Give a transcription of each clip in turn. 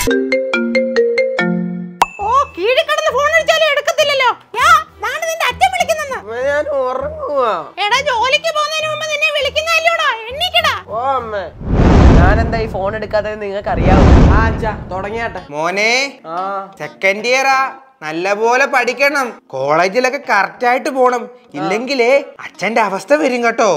ഓ കീഴിക്കടന്ന് phone അടിച്ചാലും എടുക്കത്തില്ലല്ലോ. നിന്റെ അച്ഛൻ വിളിക്കുന്നെന്ന്. ഞാൻ ഉറങ്ങുവാ. എടാ ജോലിക്ക് പോകുന്നതിന് മുമ്പ് നിന്നെ വിളിക്കുന്നതല്ലോടാ. എണ്ണിക്കടാ. ഓ അമ്മ, ഞാനെന്താ ഈ ഫോൺ എടുക്കാത്തത് നിങ്ങൾക്ക് അറിയാവോ? ആ അച്ഛാ തുടങ്ങിയാട്ടെ. മോനെ സെക്കൻഡ് ഇയറാ, നല്ലപോലെ പഠിക്കണം. കോളേജിലൊക്കെ കറക്റ്റ് ആയിട്ട് പോണം, ഇല്ലെങ്കിലേ അച്ഛന്റെ അവസ്ഥ വരും കേട്ടോ.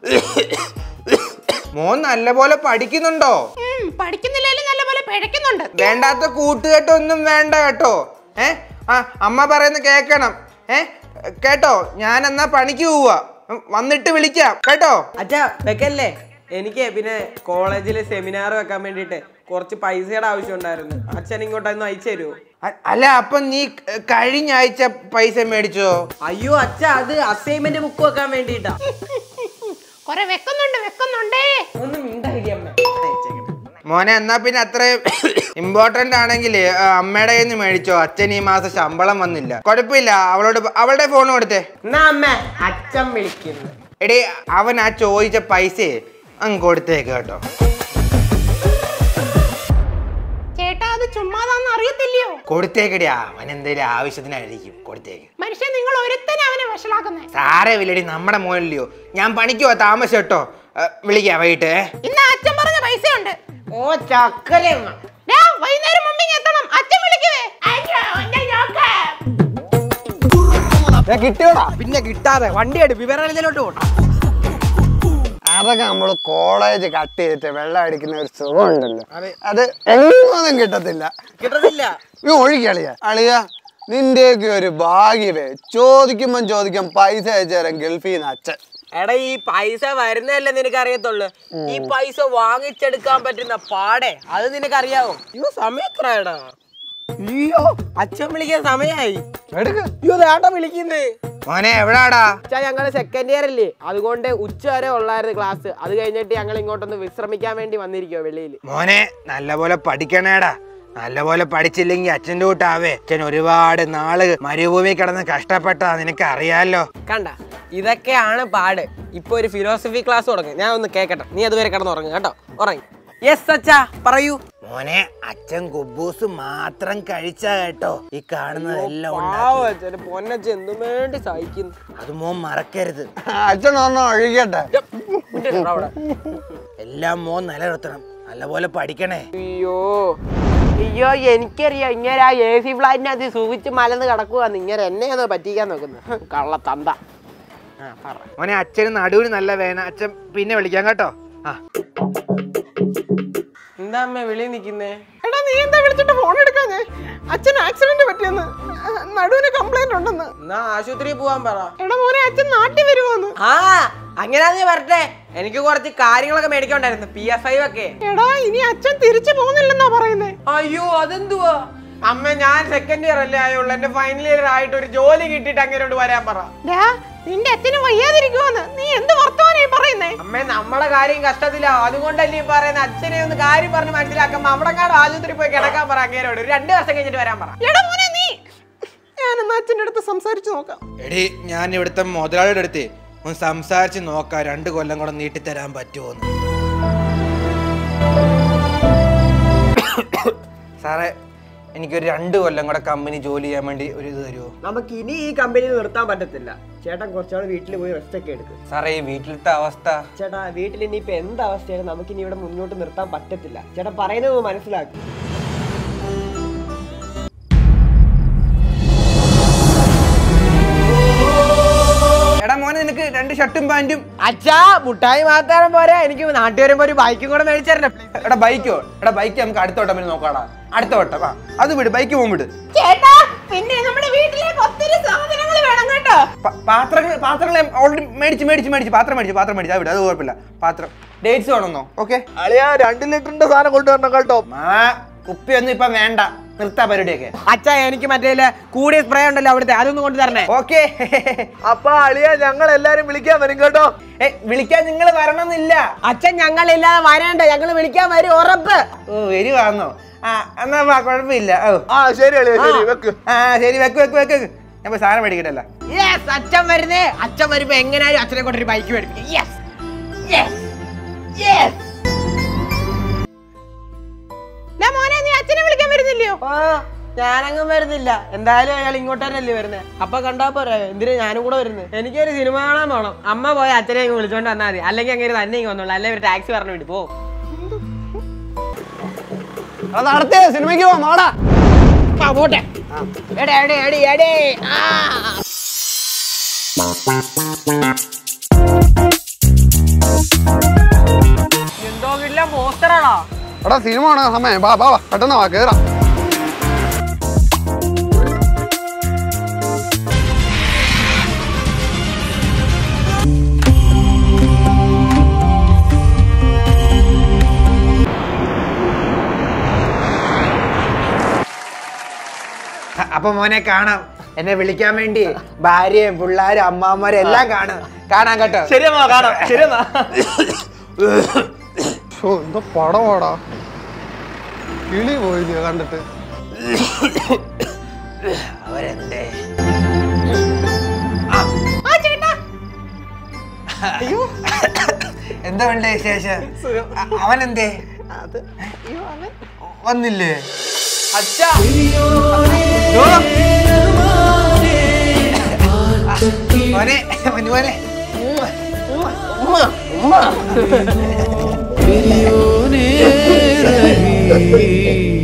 മോൻ നല്ലപോലെ പഠിക്കുന്നുണ്ടോ? പഠിക്കുന്നില്ലേലും നല്ലപോലെ പഠിക്കുന്നുണ്ട്. വേണ്ടാത്ത കൂട്ടുകെട്ടൊന്നും വേണ്ട കേട്ടോ. അമ്മ പറയുന്ന കേക്കണം. കേട്ടോ, ഞാൻ എന്നാ പണിക്ക് പോവാ, വന്നിട്ട് വിളിക്കാം കേട്ടോ. അച്ഛാ വെക്കല്ലേ, എനിക്ക് പിന്നെ കോളേജിലെ സെമിനാർ വെക്കാൻ വേണ്ടിട്ട് കുറച്ച് പൈസയുടെ ആവശ്യം ഉണ്ടായിരുന്നു. അച്ഛൻ ഇങ്ങോട്ടൊന്ന് അയച്ചു തരുമോ? അല്ല, അപ്പൊ നീ കഴിഞ്ഞ ആഴ്ച പൈസ മേടിച്ചോ? അയ്യോ അച്ഛാ, അത് അസൈൻമെന്റ് ബുക്ക് വെക്കാൻ വേണ്ടിട്ടാ. കൊറേ വെക്കുന്നുണ്ടേ. ഒന്നും മിണ്ടായില്ലേ അമ്മ? മോനെ, എന്നാ പിന്നെ അത്രയും ഇമ്പോർട്ടന്റ് ആണെങ്കിൽ അമ്മയുടെ കയ്യിൽ നിന്ന് മേടിച്ചോ. അച്ഛൻ ഈ മാസം ശമ്പളം വന്നില്ല. കുഴപ്പമില്ല, അവളുടെ ഫോൺ കൊടുത്തേ. എന്നാ അമ്മ, അച്ഛൻ വിളിക്കുന്നു. എടി, അവൻ ആ ചോദിച്ച പൈസ അങ്ങ് കൊടുത്തേക്ക് കേട്ടോ. ചേട്ടാ, അത് ചുമ്മാതാന്ന് അറിയത്തില്ലയോ? കൊടുത്തേക്കടി, അവൻ എന്തെങ്കിലും ആവശ്യത്തിനായിരിക്കും. കൊടുത്തേക്ക്. മനുഷ്യൻ നിങ്ങൾ ഒരുത്തനെ അവനെ വഷളാക്കുന്നേ. സാറേ വില്ലടി, നമ്മുടെ മോനില്ലയോ. ഞാൻ പണിക്ക് പോവാ, താമസം കേട്ടോ. വിളിക്കാം വൈകിട്ട്. ഇന്ന് അച്ഛൻ പറഞ്ഞ പൈസ ഉണ്ട്. ഓ ചക്കല, വൈകുന്നേരം മുമ്പ് എത്തണം. അച്ഛൻ വിളിക്കുവേ. കിട്ടിയോടാ. പിന്നെ കിട്ടാതെ വണ്ടി എടു, വിവരത്തിലോട്ട് പോട്ടെ. അതൊക്കെ നമ്മള് കോളേജ് കട്ട് ചെയ്തിട്ട് വെള്ളം അടിക്കുന്ന ഒരു സുഖം ഉണ്ടല്ലോ, അത് എങ്ങൊന്നും കിട്ടത്തില്ല. നീ ഒഴിക്കളിയ അളിയ, നിന്റെയൊക്കെ ഒരു ഭാഗ്യമേ. ചോദിക്കാൻ പൈസ അയച്ചു തരാൻ ഗൾഫിൽ നിന്ന് അച്ഛൻ. എടാ, ഈ പൈസ വരുന്നതല്ലേ നിനക്ക് അറിയത്തുള്ളു. ഈ പൈസ വാങ്ങിച്ചെടുക്കാൻ പറ്റുന്ന പാടെ അത് നിനക്ക് അറിയാവോ? അയ്യോ സമയം എത്രയാടാ? അയ്യോ അച്ഛൻ വിളിക്കാൻ സമയായി. അയ്യോ വേണ്ട വിളിക്കുന്നേ. മോനെ എവിടാടാ? ഞങ്ങള് സെക്കൻഡ് ഇയർ അല്ലേ, അതുകൊണ്ട് ഉച്ച വരെ ഉള്ളായിരുന്നു ക്ലാസ്. അത് കഴിഞ്ഞിട്ട് ഞങ്ങൾ ഇങ്ങോട്ടൊന്ന് വിശ്രമിക്കാൻ വേണ്ടി വന്നിരിക്കുവോ വെളിയിൽ. മോനെ നല്ലപോലെ പഠിക്കണേടാ. നല്ലപോലെ പഠിച്ചില്ലെങ്കിൽ അച്ഛൻ്റെ കൂട്ടാവേ. അച്ഛൻ ഒരുപാട് നാള് മരുഭൂമി കിടന്ന് കഷ്ടപ്പെട്ടാ, നിനക്ക് അറിയാലോ. കണ്ട, ഇതൊക്കെയാണ് പാട്. ഇപ്പൊ ഒരു ഫിലോസഫി ക്ലാസ് തുടങ്ങും, ഞാൻ ഒന്ന് കേക്കട്ടെ. നീ അതുവരെ കിടന്ന് ഉറങ്ങും കേട്ടോ. ഉറങ്ങി. യെസ് അച്ഛാ പറയൂ. മോനെ, അച്ഛൻ കുബൂസ് മാത്രം കഴിച്ചാ കേട്ടോ ഈ കാണുന്നതെല്ലാം. പൊന്നച്ഛൻ എന്തും വേണ്ടി സഹിക്കുന്നു. അത് മോൻ മറക്കരുത്. അച്ഛൻ ഒന്നും ഒഴിക്കട്ടെ. എല്ലാം മോൻ നിലനിർത്തണം. നല്ലപോലെ പഠിക്കണേ. അയ്യോ എനിക്കറിയാം, ഇങ്ങനെ ആ AC ഫ്ലാറ്റിനകത്ത് സൂചിച്ച് മലന്ന് കിടക്കുവാന്ന്. ഇങ്ങനെ എന്നെ അതോ പറ്റിക്കാൻ നോക്കുന്നു കള്ള തന്ത. മോനെ, അച്ഛന് നടുവിന് നല്ല വേന. അച്ഛൻ പിന്നെ വിളിക്കാം കേട്ടോ. എന്താ അമ്മ വിളി നിക്കുന്നേ? എടാ, നീ എന്താ വിളിച്ചിട്ട് ഫോൺ എടുക്കാഞ്ഞേ? അച്ഛൻ ആക്സിഡന്റ് പറ്റിയെന്ന്, നടുവിന് കംപ്ലൈന്റ് ഉണ്ടെന്ന്. എന്നാ ആശുപത്രിയിൽ പോവാൻ പറ. എടാ മോനെ, അച്ഛൻ നാട്ടിൽ വരുവാന്ന്. ആ അങ്ങനെ നീ വരട്ടെ, എനിക്ക് കുറച്ച് കാര്യങ്ങളൊക്കെ മേടിക്കണ്ടായിരുന്നു. PF5 ഒക്കെ. എടാ, ഇനി അച്ഛൻ തിരിച്ചു പോകുന്നില്ലെന്നാ പറയുന്നേ. അയ്യോ അതെന്തുവാ അമ്മ? ഞാൻ സെക്കൻഡ് ഇയർ അല്ലേ ആയുള്ളൂ. എന്റെ ഫൈനൽ ഇയർ ആയിട്ട് ഒരു ജോലി കിട്ടിയിട്ട് അങ്ങനെയോട് വരാൻ പറ. നിന്റെ അച്ഛന് വയ്യാതിരിക്കുവാന്ന്. നീ എന്ത് വർത്തമാനായി പറയുന്നേ? അമ്മേ, നമ്മളെ കാര്യം കഷ്ടത്തില്ല, അതുകൊണ്ടല്ലേ ഈ പറയുന്നത്. അച്ഛനെ ഒന്ന് കാര്യം പറഞ്ഞ് മനസ്സിലാക്കാം. അവിടെങ്ങാട് ആശുപത്രി പോയി കിടക്കാൻ പറ. അങ്ങേരോട് ഒരു 2 വർഷം കഴിഞ്ഞിട്ട് വരാൻ പറ. എടാ മോനെ, നീ ഞാനെന്നാ അച്ഛൻ്റെ അടുത്ത് സംസാരിച്ചു നോക്കാം. എടി, ഞാൻ ഇവിടുത്തെ മുതലാളിയുടെ അടുത്ത് ഒന്ന് സംസാരിച്ച് നോക്കാം, 2 കൊല്ലം കൂടെ നീട്ടിത്തരാൻ പറ്റുമോന്ന്. സാറേ, എനിക്കൊരു 2 കൊല്ലം കൂടെ കമ്പനി ജോലി ചെയ്യാൻ വേണ്ടി ഒരു ഇത് തരുമോ? നമുക്ക് ഇനി ഈ കമ്പനി നിർത്താൻ പറ്റത്തില്ല. ചേട്ടൻ കുറച്ചാൾ വീട്ടിൽ പോയി റെസ്റ്റ് ഒക്കെ എടുക്കും. സാറേ, ഈ വീട്ടിലത്തെ അവസ്ഥ. ചേട്ടാ, വീട്ടിൽ ഇനിയിപ്പോ എന്ത് അവസ്ഥയാണ്, നമുക്കിനി ഇവിടെ മുന്നോട്ട് നിർത്താൻ പറ്റത്തില്ല. ചേട്ടൻ പറയുന്നത് മനസ്സിലാക്കും. എടാ മോനെ, നിനക്ക് 2 ഷർട്ടും പാന്റും. അച്ഛാ, മുട്ടായി മാത്രം പോരാ, എനിക്ക് നാട്ടിൽ വരുമ്പോ ഒരു ബൈക്കും കൂടെ മേടിച്ചേരണേ. എടാ ബൈക്കോ? എടാ ബൈക്ക് നമുക്ക് അടുത്ത വട്ടം പിന്നെ നോക്കാടാ. അടുത്ത വട്ടം അത് വിട്, ബൈക്ക് പോകും വിട്. ചേട്ടാ, പിന്നെ നമ്മുടെ വീട്ടിലേക്ക് ഒത്തിരി സാധനങ്ങൾ വേണം കേട്ടോ. പാത്രങ്ങൾ ഓൾറെഡി മേടിച്ച് പാത്രം മേടിച്ചു അത് വിട്, അത് കുഴപ്പമില്ല. പാത്രം ഡേറ്റ്സ് വേണമെന്നോ? ഓക്കെ അളിയാ, 2 ലിറ്ററിന്റെ സാധനം കൊണ്ടുവരണം കേട്ടോ. കുപ്പിയൊന്നും ഇപ്പൊ വേണ്ട, നിർത്താ പരിപാടിയൊക്കെ. അച്ഛാ, എനിക്ക് മറ്റേ കൂടിയ സ്പ്രേ ഉണ്ടല്ലോ അവിടുത്തെ, അതൊന്നും കൊണ്ട് തരണേ. ഓക്കെ. അപ്പൊ അളിയാ, ഞങ്ങൾ എല്ലാരും വിളിക്കാൻ വരും കേട്ടോ. വിളിക്കാൻ നിങ്ങൾ വരണമെന്നില്ല. അച്ഛൻ ഞങ്ങളില്ലാതെ വരണ്ട, ഞങ്ങൾ വിളിക്കാൻ വരും ഉറപ്പ്. ഓ, വരുവാന്നോ? എന്നാ കുഴപ്പമില്ല. ശരി അളിയാ, ശരി വെക്ക്. ശരി, വെക്ക്. ഞാൻ സാധനം മേടിക്കട്ടല്ല. യെസ്, അച്ഛൻ വരുന്നേ. അച്ഛൻ വരുമ്പോ എങ്ങനെയാലും അച്ഛനെ കൊണ്ടൊരു ബൈക്ക് മേടിക്കും. Yes yes yes. മോനെ, നീ അച്ഛനെ വിളിക്കാൻ ഓ ഞാനങ്ങും വരുന്നില്ല. എന്തായാലും അയാൾ ഇങ്ങോട്ടല്ലേ വരുന്നത്. അപ്പൊ കണ്ടാ പോരാ, എന്തിനാ ഞാനും കൂടെ വരുന്നത്? എനിക്കൊരു സിനിമ കാണാൻ പോണം. അമ്മ പോയ അച്ഛനെ അങ്ങ് വിളിച്ചോണ്ട് വന്നാൽ മതി. അല്ലെങ്കിൽ അങ്ങനെ തന്നെ ഇങ്ങ് വന്നോളൂ. അല്ലെങ്കിൽ ഒരു ടാക്സി പറഞ്ഞു വിട്ടു പോ. നടത്തേ സിനിമയ്ക്ക് പോവാ മാടാ. പോട്ടെ. എന്തോ ഇല്ല പോസ്റ്ററാണോ? എടാ സിനിമ കാണാൻ സമയം. വാ വാ പെട്ടെന്ന് വാ കേറാം. അപ്പൊ മോനെ കാണാം. എന്നെ വിളിക്കാൻ വേണ്ടി ഭാര്യയും പിള്ളേരും അമ്മാമാരും എല്ലാം കാണാൻ കേട്ടോ. ശരിയെന്നാ കാണാം. ശരിയെന്നാ. എന്തോ പടമാടാ, കിളി പോയി കണ്ടിട്ട്. അവരെന്തേ എന്താ വേണ്ട വിശേഷം? അവനെന്തേ വന്നില്ലേ? അച്ഛാ മോനെ മോനെ रही